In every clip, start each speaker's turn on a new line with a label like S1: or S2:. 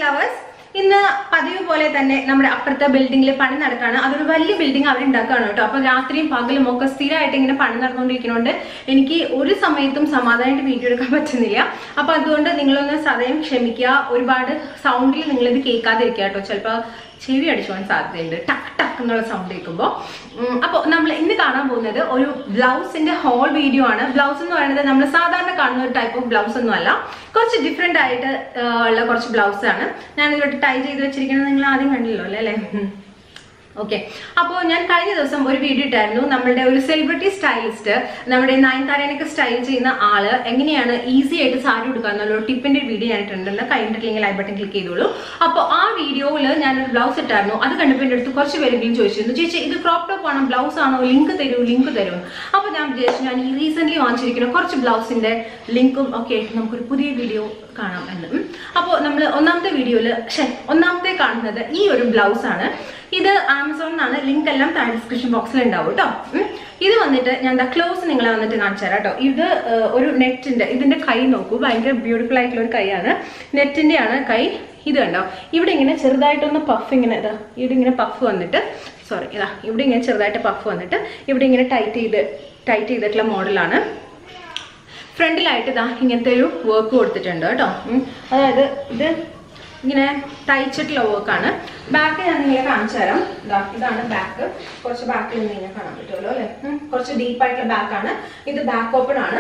S1: lovers. ഇന്ന് പതിവ് പോലെ തന്നെ നമ്മുടെ അപ്പുറത്തെ ബിൽഡിംഗിൽ പണി നടക്കാണ്. അതൊരു വലിയ ബിൽഡിംഗ് അവർ ഉണ്ടാക്കുകയാണ് കേട്ടോ. അപ്പോൾ രാത്രിയും പകലും ഒക്കെ സ്ഥിരമായിട്ട് ഇങ്ങനെ പണി നടന്നുകൊണ്ടിരിക്കുന്നതുകൊണ്ട് എനിക്ക് ഒരു സമയത്തും സമാധാനമായിട്ട് വീഡിയോ എടുക്കാൻ പറ്റുന്നില്ല. അപ്പോൾ അതുകൊണ്ട് നിങ്ങളൊന്ന് സദയം ക്ഷമിക്കുക. ഒരുപാട് സൗണ്ടിൽ നിങ്ങളിത് കേൾക്കാതിരിക്കുക കേട്ടോ. ചിലപ്പോൾ ചെവി അടിച്ചു പോകാൻ സാധ്യതയുണ്ട്, ടക്ക് ടക്ക് എന്നുള്ള സൗണ്ട് കേൾക്കുമ്പോൾ. അപ്പോൾ നമ്മൾ ഇന്ന് കാണാൻ പോകുന്നത് ഒരു ബ്ലൗസിന്റെ ഹോൾ വീഡിയോ ആണ്. ബ്ലൗസ് എന്ന് പറയുന്നത് നമ്മൾ സാധാരണ കാണുന്ന ഒരു ടൈപ്പ് ഓഫ് ബ്ലൗസ് ഒന്നും അല്ല, കുറച്ച് ഡിഫറെന്റ് ആയിട്ട് ഉള്ള കുറച്ച് ബ്ലൗസ് ആണ്. ഞാൻ ഇതിലോട്ട് ടൈ ചെയ്ത് വെച്ചിരിക്കുന്നത് നിങ്ങൾ ആദ്യം കണ്ടില്ലോ അല്ലേ? ഓക്കെ. അപ്പോൾ ഞാൻ കഴിഞ്ഞ ദിവസം ഒരു വീഡിയോ ഇട്ടായിരുന്നു. നമ്മളുടെ ഒരു സെലിബ്രിറ്റി സ്റ്റൈലിസ്റ്റ്, നമ്മുടെ നയൻതാരയൊക്കെ സ്റ്റൈൽ ചെയ്യുന്ന ആള് എങ്ങനെയാണ് ഈസി ആയിട്ട് സാരി ഉടുക്കുക എന്നുള്ള ടിപ്പിന്റെ വീഡിയോ ഞാനിട്ടുണ്ടെന്ന് കഴിഞ്ഞിട്ടില്ലെങ്കിൽ ഐ ബട്ടൺ ക്ലിക്ക് ചെയ്തോളൂ. അപ്പോൾ ആ വീഡിയോയിൽ ഞാനൊരു ബ്ലൗസ് ഇട്ടായിരുന്നു. അത് കണ്ടപ്പോൾ എൻ്റെ അടുത്ത് കുറച്ച് പേരെങ്കിലും ചോദിച്ചിരുന്നു, ചേച്ചി ഇത് ക്രോപ്പ് ടോപ്പ് ആണോ, ബ്ലൗസ് ആണോ, ലിങ്ക് തരൂ. അപ്പോൾ ഞാൻ വിചാരിച്ചു ഞാൻ ഈ റീസെന്റ് വാങ്ങിച്ചിരിക്കുന്ന കുറച്ച് ബ്ലൗസിന്റെ ലിങ്കും ഒക്കെ ആയിട്ട് നമുക്കൊരു പുതിയ വീഡിയോ കാണാം എന്ന്. അപ്പോൾ നമ്മൾ ഒന്നാമത്തെ കാണുന്നത് ഈ ഒരു ബ്ലൗസ് ആണ്. ഇത് ആമസോണിനാണ്. ലിങ്ക് എല്ലാം താഴെ ഡിസ്ക്രിപ്ഷൻ ബോക്സിൽ ഉണ്ടാവും കേട്ടോ. ഇത് വന്നിട്ട് ഞാൻ ക്ലോസ് നിങ്ങളെ വന്നിട്ട് കാണിച്ചു തരാം കേട്ടോ. ഇത് ഒരു നെറ്റിന്റെ, ഇതിന്റെ കൈ നോക്കൂ, ഭയങ്കര ബ്യൂട്ടിഫുൾ ആയിട്ടുള്ള ഒരു കൈയാണ്. നെറ്റിന്റെ ആണ് കൈ. ഇത് കണ്ടോ, ഇവിടെ ഇങ്ങനെ ചെറുതായിട്ടൊന്ന് പഫ് ഇങ്ങനെ ഇവിടെ ഇങ്ങനെ പഫ് വന്നിട്ട് ഇവിടെ ഇങ്ങനെ ചെറുതായിട്ട് പഫ് വന്നിട്ട് ഇവിടെ ഇങ്ങനെ ടൈറ്റ് ചെയ്തിട്ടുള്ള മോഡലാണ്. ഫ്രണ്ടിലായിട്ട് ഇങ്ങനത്തെ ഒരു വർക്ക് കൊടുത്തിട്ടുണ്ട് കേട്ടോ. അതായത് ഇത് ഇങ്ങനെ തയ്ച്ചിട്ടുള്ള വർക്കാണ്. ബാക്ക് ഞാൻ നിങ്ങളെ കാണിച്ചു തരാം. ഇതാണ് ബാക്ക്. കുറച്ച് ബാക്കിൽ നിന്ന് ഇങ്ങനെ കാണാൻ പറ്റുമല്ലോ അല്ലെ? കുറച്ച് ഡീപ്പായിട്ടുള്ള ബാക്കാണ്. ഇത് ബാക്ക് ഓപ്പൺ ആണ്.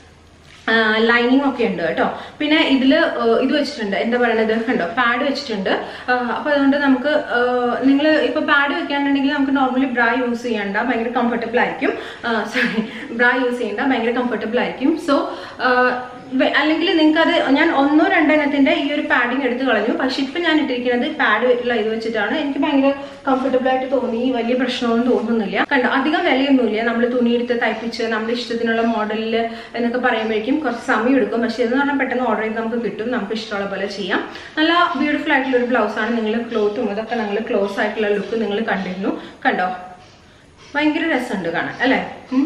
S1: ലൈനിങ് ഒക്കെ ഉണ്ട് കേട്ടോ. പിന്നെ ഇതില് ഇത് വെച്ചിട്ടുണ്ട്, എന്താ പറയണത് കണ്ടോ, പാഡ് വെച്ചിട്ടുണ്ട്. അപ്പൊ അതുകൊണ്ട് നമുക്ക് നിങ്ങൾ ഇപ്പൊ പാഡ് വെക്കാന്നുണ്ടെങ്കിൽ നമുക്ക് നോർമലി ബ്രാ യൂസ് ചെയ്യണ്ട, ഭയങ്കര കംഫർട്ടബിൾ ആയിരിക്കും. ബ്രാ യൂസ് ചെയ്യണ്ട, ഭയങ്കര കംഫർട്ടബിൾ ആയിരിക്കും. സോ അല്ലെങ്കിൽ നിങ്ങൾക്ക് അത് ഞാൻ 1-2 എണ്ണത്തിന്റെ ഈ ഒരു പാഡിങ് എടുത്ത് കളഞ്ഞു. പക്ഷെ ഇപ്പൊ ഞാൻ ഇട്ടിരിക്കുന്നത് പാഡ് വെച്ചിട്ടുള്ള ഇത് വെച്ചിട്ടാണ്. എനിക്ക് ഭയങ്കര കംഫർട്ടബിൾ ആയിട്ട് തോന്നി. വലിയ പ്രശ്നമൊന്നും തോന്നുന്നില്ല. കണ്ടോ, അധികം വിലയൊന്നുമില്ല. നമ്മൾ തുണിയെടുത്ത് തയ്പ്പിച്ച് നമ്മുടെ ഇഷ്ടത്തിനുള്ള മോഡലിൽ എന്നൊക്കെ പറയുമ്പോഴേക്കും കുറച്ച് സമയം എടുക്കും. പക്ഷെ ഇതെന്ന് പറഞ്ഞാൽ പെട്ടെന്ന് ഓർഡർ ചെയ്ത് നമുക്ക് കിട്ടും. നമുക്ക് ഇഷ്ടമുള്ള പോലെ ചെയ്യാം. നല്ല ബ്യൂട്ടിഫുൾ ആയിട്ടുള്ള ഒരു ബ്ലൗസ് ആണ്. നിങ്ങൾ ക്ലോത്തും ഇതൊക്കെ നിങ്ങൾ ക്ലോസ് ആയിട്ടുള്ള ലുക്ക് നിങ്ങൾ കണ്ടിരുന്നു. കണ്ടോ, ഭയങ്കര രസമുണ്ട് കാണാൻ അല്ലേ?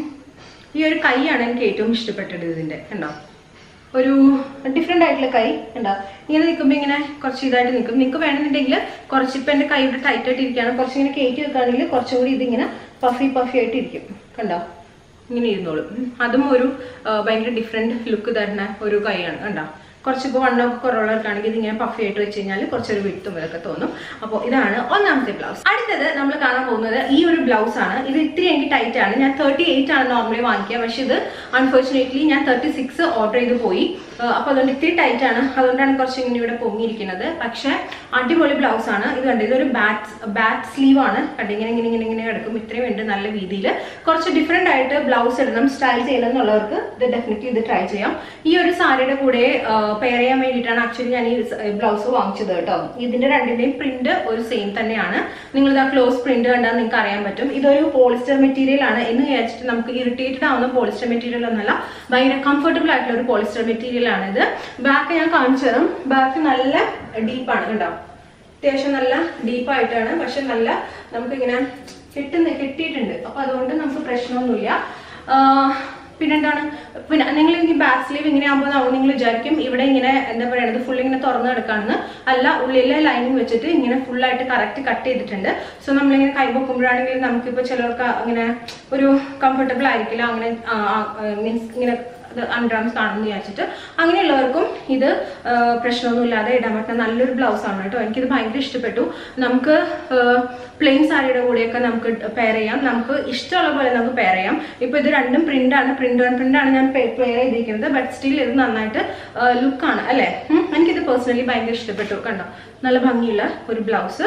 S1: ഈ ഒരു കൈയാണ് എനിക്ക് ഏറ്റവും ഇഷ്ടപ്പെട്ടത്. ഇതിന്റെ കണ്ടോ, ഒരു ഡിഫറെന്റ് ആയിട്ടുള്ള കൈ ഉണ്ടോ. ഇങ്ങനെ നിൽക്കുമ്പോൾ ഇങ്ങനെ കുറച്ച് ഇതായിട്ട് നിൽക്കും. നിങ്ങൾക്ക് വേണമെന്നുണ്ടെങ്കിൽ കുറച്ച് ഇപ്പം എൻ്റെ കൈ ഇവിടെ ടൈറ്റ് ആയിട്ട് ഇരിക്കുകയാണ്. കുറച്ച് ഇങ്ങനെ കയറ്റി വെക്കുകയാണെങ്കിൽ കുറച്ചും കൂടി ഇതിങ്ങനെ പഫി ആയിട്ട് ഇരിക്കും. കണ്ടോ, ഇങ്ങനെ ഇരുന്നോളും. അതും ഒരു ഭയങ്കര ഡിഫറെന്റ് ലുക്ക് തരുന്ന ഒരു കൈയാണ്. കണ്ടോ, കുറച്ചിപ്പോൾ വണ്ണമൊക്കെ കുറവുള്ളവർക്കാണെങ്കിൽ ഇതിങ്ങനെ പഫി ആയിട്ട് വെച്ച് കഴിഞ്ഞാൽ കുറച്ചൊരു വിട്ടും ഇതൊക്കെ തോന്നും. അപ്പോൾ ഇതാണ് ഒന്നാമത്തെ ബ്ലൗസ്. അടുത്തത് നമ്മൾ കാണാൻ പോകുന്നത് ഈ ഒരു ബ്ലൗസ് ആണ്. ഇത് ഇത്തിരി എനിക്ക് ടൈറ്റ് ആണ്. ഞാൻ 38 ആണ് നോർമലി വാങ്ങിക്കുക. പക്ഷെ ഇത് അൺഫോർച്ചുനേറ്റ്ലി ഞാൻ 36 ഓർഡർ ചെയ്ത് പോയി. അപ്പോൾ അതുകൊണ്ട് ഇത്തിരി ടൈറ്റ് ആണ്. അതുകൊണ്ടാണ് കുറച്ച് ഇങ്ങനെ ഇവിടെ പൊങ്ങിയിരിക്കുന്നത്. പക്ഷെ അടിപൊളി ബ്ലൗസ് ആണ്. ഇത് കണ്ട്, ഇതൊരു ബാറ്റ് സ്ലീവ് ആണ്. കണ്ട് ഇങ്ങനെ കിടക്കും. ഇത്രയും ഉണ്ട് നല്ല രീതിയിൽ. കുറച്ച് ഡിഫറെന്റ് ആയിട്ട് ബ്ലൗസ് ഇടണം, സ്റ്റൈൽ ചെയ്യണം എന്നുള്ളവർക്ക് ഇത് ഡെഫിനറ്റ്ലി ഇത് ട്രൈ ചെയ്യാം. ഈ ഒരു സാരിയുടെ കൂടെ പെയർ ചെയ്യാൻ വേണ്ടിയിട്ടാണ് ആക്ച്വലി ഞാൻ ഈ ബ്ലൗസ് വാങ്ങിച്ചത് കേട്ടോ. ഇതിന്റെ രണ്ടിന്റെയും പ്രിന്റ് ഒരു സെയിം തന്നെയാണ്. നിങ്ങൾ ഇതാ ക്ലോസ് പ്രിന്റ് കണ്ടാൽ നിങ്ങൾക്ക് അറിയാൻ പറ്റും. ഇതൊരു പോളിസ്റ്റർ മെറ്റീരിയൽ ആണ് എന്ന് വിചാരിച്ചിട്ട് നമുക്ക് ഇറിറ്റേറ്റഡ് ആവുന്ന പോളിസ്റ്റർ മെറ്റീരിയൽ ഒന്നല്ല, ഭയങ്കര കംഫർട്ടബിൾ ആയിട്ടുള്ള ഒരു പോളിസ്റ്റർ മെറ്റീരിയൽ ആണിത്. ബാക്ക് ഞാൻ കാണിച്ചു തരാം. ബാക്ക് നല്ല ഡീപ്പാണ് കണ്ടോ, അത്യാവശ്യം നല്ല ഡീപ്പായിട്ടാണ്. പക്ഷെ നല്ല നമുക്കിങ്ങനെ കിട്ടിയിട്ടുണ്ട്. അപ്പൊ അതുകൊണ്ട് നമുക്ക് പ്രശ്നമൊന്നുമില്ല. പിന്നെന്താണ്, പിന്നെ നിങ്ങൾ ഈ ബാക്ക് സ്ലീവ് ഇങ്ങനെ ആകുമ്പോൾ നിങ്ങൾ വിചാരിക്കും ഇവിടെ ഇങ്ങനെ എന്താ പറയുന്നത് ഫുൾ ഇങ്ങനെ തുറന്നു കിടക്കാണെന്ന്. അല്ല, ഉള്ളിലെ ലൈനിങ് വെച്ചിട്ട് ഇങ്ങനെ ഫുള്ളായിട്ട് കറക്റ്റ് കട്ട് ചെയ്തിട്ടുണ്ട്. സോ നമ്മളിങ്ങനെ കൈ പൊക്കുമ്പോഴാണെങ്കിൽ നമുക്കിപ്പോൾ ചിലർക്ക് അങ്ങനെ ഒരു കംഫർട്ടബിൾ ആയിരിക്കില്ല. അങ്ങനെ മീൻസ് ഇങ്ങനെ അൺഡ്രാംസ് കാണുമെന്ന് വിചാരിച്ചിട്ട് അങ്ങനെയുള്ളവർക്കും ഇത് പ്രശ്നമൊന്നുമില്ലാതെ ഇടാൻ പറ്റുന്ന നല്ലൊരു ബ്ലൗസ് ആണ് കേട്ടോ. എനിക്കിത് ഭയങ്കര ഇഷ്ടപ്പെട്ടു. നമുക്ക് പ്ലെയിൻ സാരിയുടെ കൂടെയൊക്കെ നമുക്ക് പെയർ ചെയ്യാം. നമുക്ക് ഇഷ്ടമുള്ള പോലെ നമുക്ക് പെയർ ചെയ്യാം. ഇപ്പൊ ഇത് രണ്ടും പ്രിന്റാണ് ഞാൻ പെയർ ചെയ്തിരിക്കുന്നത്. ബട്ട് സ്റ്റിൽ ഇത് നന്നായിട്ട് ലുക്കാണ് അല്ലേ? എനിക്കിത് പേഴ്സണലി ഭയങ്കര ഇഷ്ടപ്പെട്ടു. കണ്ടോ, നല്ല ഭംഗിയുള്ള ഒരു ബ്ലൗസ്.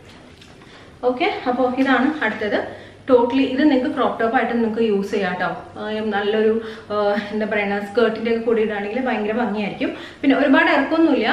S1: ഓക്കെ, അപ്പോൾ ഇതാണ് അടുത്തത്. ടോട്ടലി ഇത് നിങ്ങൾക്ക് ക്രോപ്പ് ടോപ്പ് ആയിട്ട് നിങ്ങൾക്ക് യൂസ് ചെയ്യാം കേട്ടോ. നല്ലൊരു എന്താ പറയുക, സ്കേർട്ടിൻ്റെ ഒക്കെ കൂടി ഇടാണെങ്കിൽ ഭയങ്കര ഭംഗിയായിരിക്കും. പിന്നെ ഒരുപാട് ഇറക്കൊന്നുമില്ല.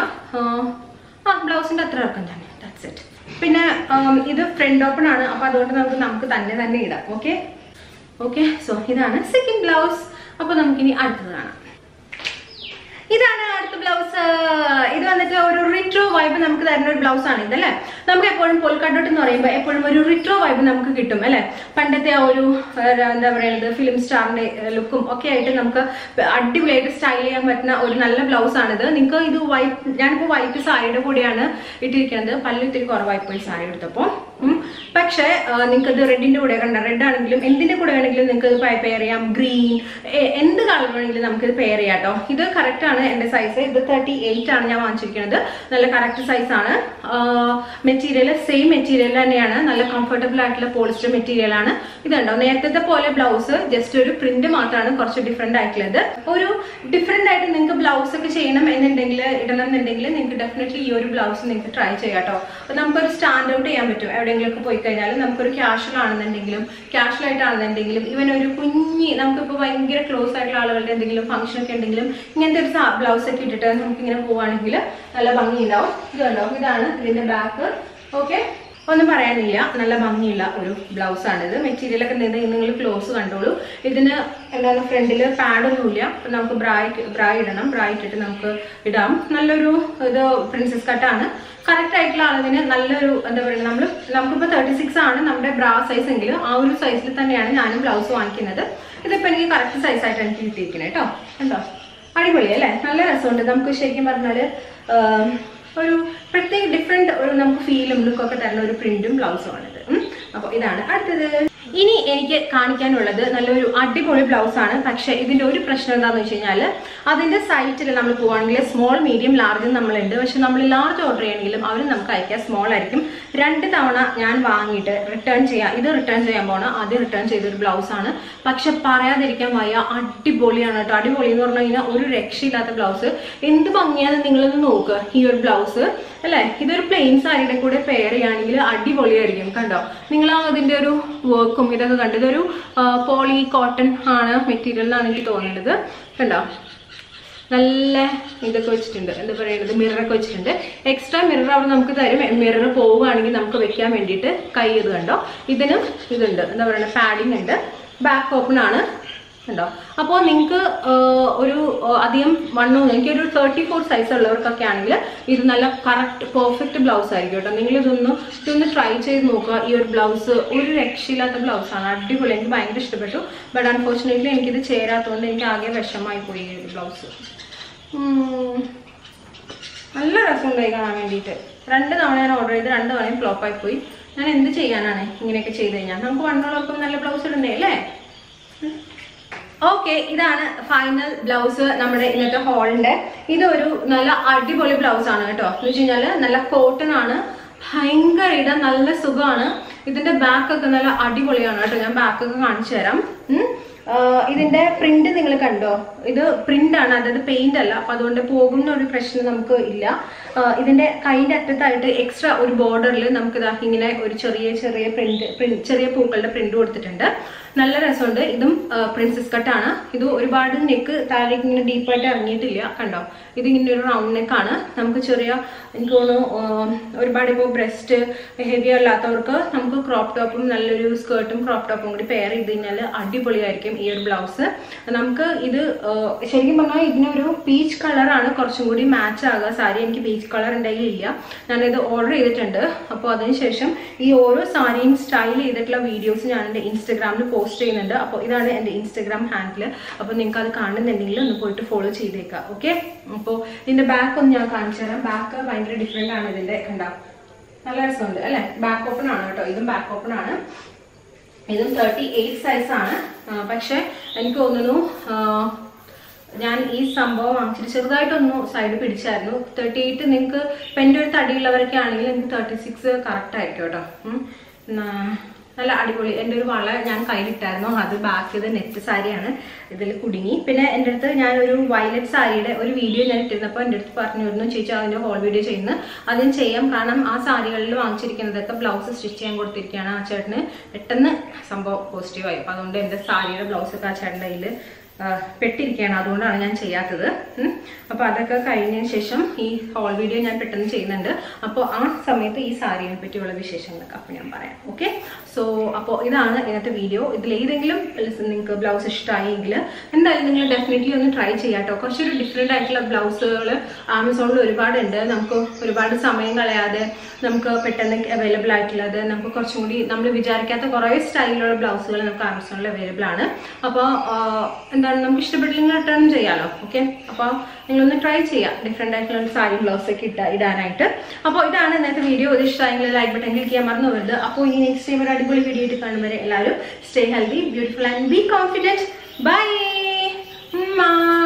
S1: ബ്ലൗസിൻ്റെ അത്ര ഇറക്കം തന്നെ. That's it. പിന്നെ ഇത് ഫ്രണ്ട് ഓപ്പൺ ആണ്. അപ്പോൾ അതുകൊണ്ട് നമുക്ക് തന്നെ ഇടാം. ഓക്കെ. സോ ഇതാണ് സെക്കൻഡ് ബ്ലൗസ്. അപ്പോൾ നമുക്കിനി അടുത്തത് കാണാം. ഇതാണ് അടുത്ത ബ്ലൗസ്. ഇത് വന്നിട്ട് ഒരു റിട്രോ വൈബ് നമുക്ക് തരുന്ന ഒരു ബ്ലൗസ് ആണ് ഇതല്ലേ. നമുക്ക് എപ്പോഴും പോൾക്കാഡോട്ട് എന്ന് പറയുമ്പോൾ എപ്പോഴും ഒരു റിട്രോ വൈബ് നമുക്ക് കിട്ടും അല്ലെ. പണ്ടത്തെ ആ ഒരു എന്താ പറയുന്നത് ഫിലിം സ്റ്റാറിന്റെ ലുക്കും ഒക്കെ ആയിട്ട് നമുക്ക് അടിപൊളിയായിട്ട് സ്റ്റൈൽ ചെയ്യാൻ പറ്റുന്ന ഒരു നല്ല ബ്ലൗസ് ആണിത്. നിങ്ങൾക്ക് ഇത് വൈറ്റ്, ഞാനിപ്പോൾ വൈറ്റ് സാരിയുടെ കൂടെയാണ് ഇട്ടിരിക്കുന്നത്. പല്ല് ഇത്തിരി കുറവായിപ്പോയി സാരി എടുത്തപ്പോൾ. പക്ഷേ നിങ്ങൾക്ക് ഇത് റെഡിന്റെ കൂടെ കണ്ട, റെഡ് ആണെങ്കിലും എന്തിന്റെ കൂടെ വേണമെങ്കിലും നിങ്ങൾക്ക് ഇത് പെയർ ചെയ്യാം. ഗ്രീൻ എന്ത് കളർ വേണമെങ്കിലും നമുക്ക് ഇത് പെയർ ചെയ്യാം കേട്ടോ. ഇത് കറക്റ്റ് ആണ് എന്റെ സൈസ്. ഇത് 38 ആണ് ഞാൻ വാങ്ങിച്ചിരിക്കുന്നത്. നല്ല കറക്റ്റ് സൈസ് ആണ്. മെറ്റീരിയൽ സെയിം മെറ്റീരിയൽ തന്നെയാണ്. നല്ല കംഫർട്ടബിൾ ആയിട്ടുള്ള പോളിസ്റ്റർ മെറ്റീരിയൽ ആണ്. ഇതുണ്ടോ നേരത്തെ പോലെ ബ്ലൗസ് ജസ്റ്റ് ഒരു പ്രിന്റ് മാത്രമാണ് കുറച്ച് ഡിഫറെന്റ് ആയിട്ടുള്ളത്. ഒരു ഡിഫറെന്റ് ആയിട്ട് നിങ്ങൾക്ക് ബ്ലൗസ് ഒക്കെ ചെയ്യണം എന്നുണ്ടെങ്കിൽ, ഇടണം എന്നുണ്ടെങ്കിൽ നിങ്ങൾക്ക് ഡെഫിനറ്റ്ലി ഈ ഒരു ബ്ലൗസ് നിങ്ങൾക്ക് ട്രൈ ചെയ്യാം കേട്ടോ. അപ്പൊ നമുക്കൊരു സ്റ്റാൻഡ് ഔട്ട് ചെയ്യാൻ പറ്റും. എവിടെയെങ്കിലും ഒക്കെ പോയി കഴിഞ്ഞാൽ നമുക്കൊരു ക്യാഷ്വൽ ആണെന്നുണ്ടെങ്കിലും, ക്യാഷ്വൽ ആയിട്ടാണെന്നുണ്ടെങ്കിലും, ഇവൻ ഒരു കുഞ്ഞി നമുക്കിപ്പോൾ ഭയങ്കര ക്ലോസ് ആയിട്ടുള്ള ആളുകളുടെ എന്തെങ്കിലും ഫംഗ്ഷൻ ഒക്കെ ഉണ്ടെങ്കിലും ഇങ്ങനത്തെ ഒരു ബ്ലൗസ് ഒക്കെ ഇട്ടിട്ട് നമുക്ക് ഇങ്ങനെ പോവുകയാണെങ്കിൽ നല്ല ഭംഗിയുണ്ടാവും. ഇത് കണ്ടോ, ഇതാണ് ഇതിന്റെ ബാക്ക്. ഓക്കെ, ഒന്നും പറയാനില്ല, നല്ല ഭംഗിയുള്ള ഒരു ബ്ലൗസ് ആണിത്. മെറ്റീരിയൽ ഒക്കെ നിങ്ങൾ ക്ലോസ് കണ്ടോളൂ. ഇതിന് എന്താണ് ഫ്രണ്ടിൽ പാഡൊന്നുമില്ല. നമുക്ക് ബ്രാ ഇടണം. ബ്രാ ഇട്ടിട്ട് നമുക്ക് ഇടാം. നല്ലൊരു ഇത് പ്രിൻസസ് കട്ടാണ്. കറക്റ്റ് ആയിട്ടുള്ള അളവിന് നല്ലൊരു എന്താ പറയുക, നമുക്കിപ്പോൾ 36 ആണ് നമ്മുടെ ബ്രാ സൈസ് എങ്കിൽ ആ ഒരു സൈസിൽ തന്നെയാണ് ഞാനും ബ്ലൗസ് വാങ്ങിക്കുന്നത്. ഇതിപ്പോൾ എനിക്ക് കറക്റ്റ് സൈസ് ആയിട്ട് എനിക്ക് കിട്ടിയിരിക്കുന്നത് കേട്ടോ. കണ്ടോ, അടിപൊളി അല്ലേ, നല്ല രസമുണ്ട്. നമുക്ക് ശരിക്കും പറഞ്ഞാൽ ഒരു പ്രത്യേക ഡിഫറെന്റ് ഒരു നമുക്ക് ഫീലും ലുക്കൊക്കെ തരുന്ന ഒരു പ്രിന്റും ബ്ലൗസും ആണിത്. അപ്പോൾ ഇതാണ് അടുത്തത്. ഇനി എനിക്ക് കാണിക്കാനുള്ളത് നല്ലൊരു അടിപൊളി ബ്ലൗസ് ആണ്. പക്ഷേ ഇതിന്റെ ഒരു പ്രശ്നം എന്താണെന്ന് വെച്ച് കഴിഞ്ഞാൽ അതിന്റെ സൈറ്റിൽ നമ്മൾ പോവുകയാണെങ്കിൽ സ്മോൾ, മീഡിയം, ലാർജും നമ്മളുണ്ട്. പക്ഷെ നമ്മൾ ലാർജ് ഓർഡർ ചെയ്യണമെങ്കിലും അവർ നമുക്ക് അയക്കുക സ്മോൾ ആയിരിക്കും. 2 തവണ ഞാൻ വാങ്ങിയിട്ട് റിട്ടേൺ ചെയ്യാം. ഇത് റിട്ടേൺ ചെയ്യാൻ പോകണം. ആദ്യം റിട്ടേൺ ചെയ്തൊരു ബ്ലൗസ് ആണ്. പക്ഷെ പറയാതിരിക്കാൻ വയ്യ, അടിപൊളിയാണ് കേട്ടോ. അടിപൊളി എന്ന് പറഞ്ഞു കഴിഞ്ഞാൽ ഒരു രക്ഷയില്ലാത്ത ബ്ലൗസ്. എന്ത് ഭംഗിയാണെന്ന് നിങ്ങളൊന്ന് നോക്കുക ഈ ഒരു ബ്ലൗസ് അല്ലേ. ഇതൊരു പ്ലെയിൻ സാരിയുടെ കൂടെ പെയർ ചെയ്യുകയാണെങ്കിൽ അടിപൊളിയായിരിക്കും. കണ്ടോ, നിങ്ങൾ അതിന്റെ ഒരു വർക്കും ഇതൊക്കെ കണ്ടു. ഇതൊരു പോളി കോട്ടൺ ആണ് മെറ്റീരിയൽ എന്നാണ് എനിക്ക് തോന്നുന്നത്. കണ്ടോ, നല്ല ഇതൊക്കെ വെച്ചിട്ടുണ്ട്, എന്താ പറയുന്നത്, മിററൊക്കെ വെച്ചിട്ടുണ്ട്. എക്സ്ട്രാ മിറർ അവിടെ നമുക്ക് തരും. മിറർ പോവുകയാണെങ്കിൽ നമുക്ക് വെക്കാൻ വേണ്ടിയിട്ട് കൈ ഇത് കണ്ടോ. ഇതിനും ഇതുണ്ട്, എന്താ പറയുക, പാഡിങ് ഉണ്ട്. ബാക്ക് ഓപ്പൺ ആണ് ഉണ്ടോ. അപ്പോൾ നിങ്ങൾക്ക് ഒരു അധികം വണ്ണവും, എനിക്കൊരു 34 സൈസ് ഉള്ളവർക്കൊക്കെ ആണെങ്കിൽ ഇത് നല്ല കറക്റ്റ് പെർഫെക്റ്റ് ബ്ലൗസ് ആയിരിക്കും കേട്ടോ. നിങ്ങൾ ഇതൊന്ന് ട്രൈ ചെയ്ത് നോക്കുക. ഈ ഒരു ബ്ലൗസ് ഒരു രക്ഷയില്ലാത്ത ബ്ലൗസാണ്. അടിപൊളി, എനിക്ക് ഭയങ്കര ഇഷ്ടപ്പെട്ടു. ബട്ട് അൺഫോർച്ചുനേറ്റ്ലി എനിക്കിത് ചേരാത്തതുകൊണ്ട് എനിക്ക് ആകെ വിഷമമായി പോയി ഈ ഒരു ബ്ലൗസ്. നല്ല രസമുണ്ടായി കാണാൻ വേണ്ടിയിട്ട്. 2 തവണ ഞാൻ ഓർഡർ ചെയ്ത് 2 തവണയും ഫ്ലോപ്പായി പോയി. ഞാൻ എന്ത് ചെയ്യാനാണ് ഇങ്ങനെയൊക്കെ ചെയ്ത് കഴിഞ്ഞാൽ. നമുക്ക് വണ്ണുള്ളവർക്കും നല്ല ബ്ലൗസ് ഇടണ്ടേ അല്ലേ. ഓക്കെ, ഇതാണ് ഫൈനൽ ബ്ലൗസ് നമ്മുടെ ഇന്നത്തെ ഹോളിന്റെ. ഇതൊരു നല്ല അടിപൊളി ബ്ലൗസ് ആണ് കേട്ടോ. എന്ന് വെച്ച് കഴിഞ്ഞാൽ നല്ല കോട്ടൺ ആണ്, ഭയങ്കര ഇടാൻ നല്ല സുഖമാണ്. ഇതിന്റെ ബാക്കൊക്കെ നല്ല അടിപൊളിയാണ് കേട്ടോ. ഞാൻ ബാക്കൊക്കെ കാണിച്ചു തരാം. ഇതിന്റെ പ്രിന്റ് നിങ്ങൾ കണ്ടോ, ഇത് പ്രിന്റ് ആണ്, അതായത് പെയിന്റ് അല്ല. അപ്പൊ അതുകൊണ്ട് പോകുന്ന ഒരു പ്രശ്നം നമുക്ക് ഇല്ല. ഇതിന്റെ കൈന്റെ അറ്റത്തായിട്ട് എക്സ്ട്രാ ഒരു ബോർഡറിൽ നമുക്ക് ഇങ്ങനെ ഒരു ചെറിയ പൂക്കളുടെ പ്രിന്റ് കൊടുത്തിട്ടുണ്ട്. നല്ല രസമുണ്ട്. ഇതും പ്രിൻസസ് കട്ടാണ്. ഇത് ഒരുപാട് നെക്ക് താഴേക്ക് ഇങ്ങനെ ഡീപ്പായിട്ട് ഇറങ്ങിയിട്ടില്ല. കണ്ടോ, ഇതിങ്ങനെ ഒരു റൗണ്ട് നെക്കാണ്. നമുക്ക് ചെറിയ, എനിക്ക് തോന്നുന്നു ഒരുപാട് ഇപ്പോൾ ബ്രസ്റ്റ് ഹെവി അല്ലാത്തവർക്ക് നമുക്ക് ക്രോപ്പ് ടോപ്പും നല്ലൊരു സ്കേർട്ടും ക്രോപ്പ് ടോപ്പും കൂടി പെയർ ചെയ്ത് കഴിഞ്ഞാൽ അടിപൊളിയായിരിക്കും ഈ ഒരു ബ്ലൗസ്. നമുക്ക് ഇത് ശരിക്കും പറഞ്ഞാൽ ഇതിനൊരു പീച്ച് കളറാണ് കുറച്ചും കൂടി മാച്ച് ആകുക സാരി. എനിക്ക് പീച്ച് കളർ എന്തായാലും ഇല്ല. ഞാനിത് ഓർഡർ ചെയ്തിട്ടുണ്ട്. അപ്പോൾ അതിനുശേഷം ഈ ഓരോ സാരിയും സ്റ്റൈൽ ചെയ്തിട്ടുള്ള വീഡിയോസ് ഞാൻ എൻ്റെ ഇൻസ്റ്റഗ്രാമിൽ പോസ്റ്റ് ചെയ്യുന്നുണ്ട്. അപ്പോൾ ഇതാണ് എൻ്റെ ഇൻസ്റ്റഗ്രാം ഹാൻഡിൽ. അപ്പോൾ നിങ്ങൾക്ക് അത് കാണുന്നുണ്ടെങ്കിൽ ഒന്ന് പോയിട്ട് ഫോളോ ചെയ്തേക്കാം. ഓക്കെ, അപ്പോൾ ഇതിന്റെ ബാക്ക് ഒന്ന് ഞാൻ കാണിച്ചു തരാം. ബാക്ക് ഭയങ്കര ഡിഫറെന്റ് ആണ് ഇതിന്റെ. കണ്ടോ, നല്ല രസമുണ്ട് അല്ലെ. ബാക്ക് ഓപ്പൺ ആണ് കേട്ടോ. ഇതും ബാക്ക് ഓപ്പൺ ആണ്. ഇതും 38 സൈസ് ആണ്. പക്ഷെ എനിക്ക് തോന്നുന്നു ഞാൻ ഈ സംഭവം വാങ്ങിച്ചിട്ട് ചെറുതായിട്ടൊന്ന് സൈഡ് പിടിച്ചായിരുന്നു. 38 നിങ്ങൾക്ക് ഇപ്പം എൻ്റെ ഒരു തടിയുള്ളവരൊക്കെ ആണെങ്കിൽ എനിക്ക് 36 കറക്റ്റ് ആയിരിക്കും കേട്ടോ. നല്ല അടിപൊളി. എൻ്റെ ഒരു വള ഞാൻ കയ്യിലിട്ടായിരുന്നു. അത് ബാക്ക് ചെയ്ത് നെറ്റ് സാരിയാണ്, ഇതിൽ കുടുങ്ങി. പിന്നെ എൻ്റെ അടുത്ത് ഞാനൊരു വയലറ്റ് സാരിയുടെ ഒരു വീഡിയോ ഞാൻ ഇട്ടിരുന്നപ്പോൾ എൻ്റെ അടുത്ത് പറഞ്ഞിരുന്നു, ചേച്ചി അതിൻ്റെ ഹോൾ വീഡിയോ ചെയ്യുന്നത്. അതിന് ചെയ്യാം. കാരണം ആ സാരികളിൽ വാങ്ങിച്ചിരിക്കുന്നതൊക്കെ ബ്ലൗസ് സ്റ്റിച്ച് ചെയ്യാൻ കൊടുത്തിരിക്കുകയാണ്. ആ ചേട്ടന് പെട്ടെന്ന് സംഭവം പോസിറ്റീവായി. അപ്പം അതുകൊണ്ട് എൻ്റെ സാരിയുടെ ബ്ലൗസൊക്കെ ആ ചേട്ടൻ്റെ കയ്യിൽ പെട്ടിരിക്കുകയാണ്, അതുകൊണ്ടാണ് ഞാൻ ചെയ്യാത്തത്. അപ്പോൾ അതൊക്കെ കഴിഞ്ഞതിന് ശേഷം ഈ ഹോൾ വീഡിയോ ഞാൻ പെട്ടെന്ന് ചെയ്യുന്നുണ്ട്. അപ്പോൾ ആ സമയത്ത് ഈ സാരിയെ പറ്റിയുള്ള വിശേഷങ്ങളൊക്കെ അപ്പോൾ ഞാൻ പറയാം. ഓക്കെ, സോ അപ്പോൾ ഇതാണ് ഇന്നത്തെ വീഡിയോ. ഇതിലേതെങ്കിലും നിങ്ങൾക്ക് ബ്ലൗസ് ഇഷ്ടമായെങ്കിൽ എന്തായാലും നിങ്ങൾ ഡെഫിനറ്റ്ലി ഒന്ന് ട്രൈ ചെയ്യാം കേട്ടോ. കുറച്ചൊരു ഡിഫറെൻ്റ് ആയിട്ടുള്ള ബ്ലൗസുകൾ ആമസോണിൽ ഒരുപാടുണ്ട്. നമുക്ക് ഒരുപാട് സമയം കളയാതെ നമുക്ക് പെട്ടെന്ന് അവൈലബിൾ ആയിട്ടുള്ളത്, നമുക്ക് കുറച്ചും കൂടി നമ്മൾ വിചാരിക്കാത്ത കുറേ സ്റ്റൈലിലുള്ള ബ്ലൗസുകൾ നമുക്ക് ആമസോണിൽ അവൈലബിൾ ആണ്. അപ്പോൾ എന്താണ്, നമുക്ക് ഇഷ്ടപ്പെട്ടില്ലെങ്കിൽ റിട്ടേൺ ചെയ്യാമല്ലോ. ഓക്കെ, അപ്പോൾ നിങ്ങളൊന്ന് ട്രൈ ചെയ്യാം ഡിഫറെൻ്റ് ആയിട്ടുള്ള സാരി ബ്ലൗസൊക്കെ ഇടാനായിട്ട്. അപ്പോൾ ഇതാണ് ഇന്നത്തെ വീഡിയോ. ഇത് ഇഷ്ടമായെങ്കിൽ ലൈക്ക് ബട്ടൺ ക്ലിക്ക് ചെയ്യാൻ മറന്നു പോകരുത്. അപ്പോൾ ഇനി നെക്സ്റ്റ് ടൈം ഒരു അടിപൊളി വീഡിയോ ആയിട്ട് കാണുന്നവരെ എല്ലാവരും stay healthy, beautiful and be confident. By.